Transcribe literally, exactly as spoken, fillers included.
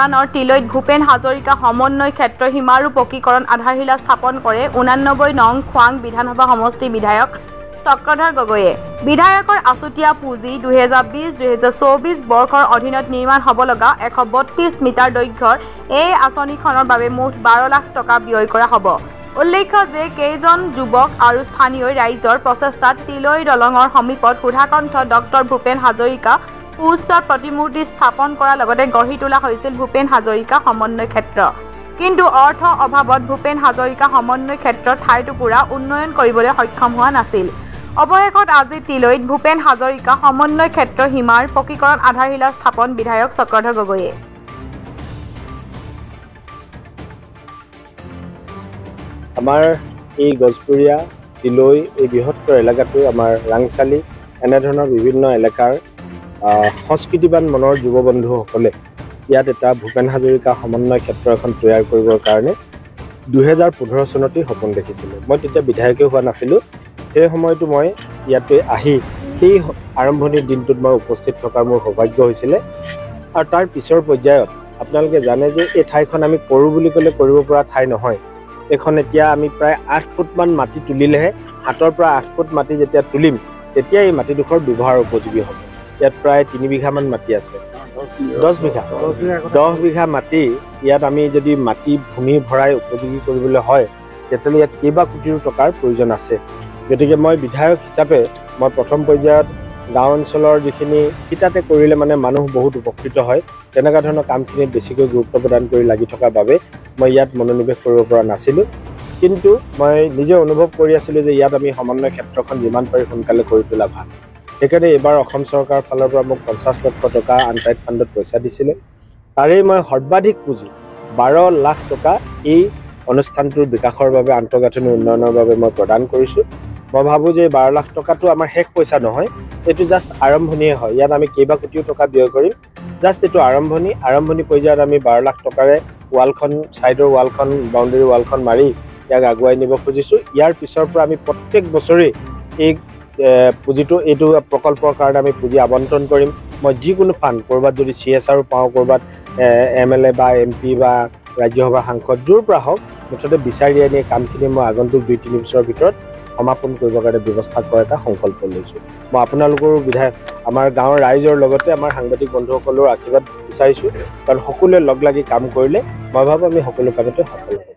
মৰাণৰ তিলৈত ভূপেন হাজৰিকা সমন্বয় ক্ষেত্ৰ সীমাৰু পকীকৰণ আধাৰশিলা স্থাপন কৰে ঊনানব্বৈ নং খোৱাং বিধানসভা সমষ্টি বিধায়ক চক্ৰধৰ গগৈয়ে। বিধায়কৰ আছুতীয়া পুঁজি দুহেজাৰ বিশ দুহেজাৰ চৌবিশ বৰ্ষৰ অধীনত নিৰ্মাণ হ'ব লগা এশ বত্ৰিছ মিটাৰ দৈৰ্ঘ্যৰ এই আঁচনিখনৰ বাবে মুঠ বাৰ লাখ টকা ব্যয় কৰা হ'ব। উল্লেখ্য যে কেইজন যুৱক আৰু স্থানীয় ৰাইজৰ প্ৰচেষ্টাত তিলৈ দলঙৰ সমীপত সুধাকণ্ঠ ডক্টৰ ভূপেন হাজৰিকা সুউচ্চৰ প্ৰতিমূৰ্তি স্থাপন কৰাৰ লগতে গঢ়ি তোলা হৈছিল ভূপেন হাজৰিকা সমন্বয় ক্ষেত্ৰ। কিন্তু অৰ্থ অভাৱত ভূপেন হাজৰিকা সমন্বয় ক্ষেত্ৰৰ ঠাইটুকুৰা উন্নয়ন কৰিবলৈ সক্ষম হোৱা নাছিল। অৱশেষত আজি তিলৈত ভূপেন হাজৰিকা সমন্বয় ক্ষেত্ৰৰ সীমাৰ পকীকৰণ আধাৰশিলা স্থাপন বিধায়ক চক্ৰধৰ গগৈয়ে। আমাৰ এই গছপুৰীয়া তিলৈ এই বৃহত্তৰ এলেকাটো আমাৰ ৰাংচালি এনেধৰণৰ বিভিন্ন এলেকাৰ সংস্কৃতিবান মনৰ যুৱ বন্ধুসকলে ইয়াত এটা ভূপেন হাজৰিকা সমন্বয় ক্ষেত্ৰ এখন তৈয়াৰ কৰিবৰ কাৰণে দুহেজাৰ পোন্ধৰ চনতেই সপোন দেখিছিলোঁ। মই তেতিয়া বিধায়কে হোৱা নাছিলোঁ। সেই সময়তো মই ইয়াতে আহি সেই আৰম্ভণিৰ দিনটোত মই উপস্থিত থকাৰ মোৰ সৌভাগ্য হৈছিলে। আৰু তাৰ পিছৰ পৰ্যায়ত আপোনালোকে জানে যে এই ঠাইখন আমি কৰোঁ বুলি ক'লে কৰিব পৰা ঠাই নহয়। এইখন এতিয়া আমি প্ৰায় আঠ ফুটমান মাটি তুলিলেহে, হাতৰ পৰা আঠ ফুট মাটি যেতিয়া তুলিম তেতিয়া এই মাটিডোখৰ ব্যৱহাৰ উপযোগী হ'ব। ইয়াত প্ৰায় তিনি বিঘামান মাটি আছে, দহ বিঘা দহ বিঘা মাটি ইয়াত আমি যদি মাটি ভূমি ভৰাই উপযোগী কৰিবলৈ হয় তেতিয়াহ'লে ইয়াত কেইবা কোটিৰো টকাৰ প্ৰয়োজন আছে। গতিকে মই বিধায়ক হিচাপে মই প্ৰথম পৰ্যায়ত গাঁও অঞ্চলৰ যিখিনি শীতাতে কৰিলে মানে মানুহ বহুত উপকৃত হয় তেনেকুৱা ধৰণৰ কামখিনিত বেছিকৈ গুৰুত্ব প্ৰদান কৰি লাগি থকাৰ বাবে মই ইয়াত মনোনিৱেশ কৰিব পৰা নাছিলোঁ। কিন্তু মই নিজে অনুভৱ কৰি আছিলোঁ যে ইয়াত আমি সমন্বয় ক্ষেত্ৰখন যিমান পাৰি সোনকালে কৰি তোলা ভাল। সেইকাৰণে এইবাৰ অসম চৰকাৰৰ ফালৰ পৰা মোক পঞ্চাছ লক্ষ টকা আনটাইড ফাণ্ডত পইচা দিছিলে। তাৰেই মই সৰ্বাধিক পুঁজি বাৰ লাখ টকা এই অনুষ্ঠানটোৰ বিকাশৰ বাবে, আন্তঃগাঁথনি উন্নয়নৰ বাবে মই প্ৰদান কৰিছোঁ। মই ভাবোঁ যে বাৰ লাখ টকাটো আমাৰ শেষ পইচা নহয়, এইটো জাষ্ট আৰম্ভণিয়ে হয়। ইয়াত আমি কেইবা কোটিও টকা ব্যয় কৰিম। জাষ্ট এইটো আৰম্ভণি আৰম্ভণি পৰ্যায়ত আমি বাৰ লাখ টকাৰে ৱালখন, ছাইডৰ ৱালখন, বাউণ্ডেৰী ৱালখন মাৰি ইয়াক আগুৱাই নিব খুজিছোঁ। ইয়াৰ পিছৰ পৰা আমি প্ৰত্যেক বছৰেই এই পুঁজিটো, এইটো প্ৰকল্পৰ কাৰণে আমি পুঁজি আবণ্টন কৰিম। মই যিকোনো ফাণ্ড, ক'ৰবাত যদি চি এছ আৰো পাওঁ, ক'ৰবাত এম এল এ বা এম পি বা ৰাজ্যসভাৰ সাংসদ য'ৰ পৰা হওক, মুঠতে বিচাৰি আনি কামখিনি মই আগন্তুক দুই তিনি বছৰৰ ভিতৰত সমাপন কৰিবৰ কাৰণে ব্যৱস্থা কৰাৰ এটা সংকল্প লৈছোঁ। মই আপোনালোকৰো বিধায়ক, আমাৰ গাঁৱৰ ৰাইজৰ লগতে আমাৰ সাংবাদিক বন্ধুসকলৰ আশীৰ্বাদ বিচাৰিছোঁ, কাৰণ সকলোৱে লগ লাগি কাম কৰিলে মই ভাবোঁ আমি সকলো কামতে সফল হ'ম।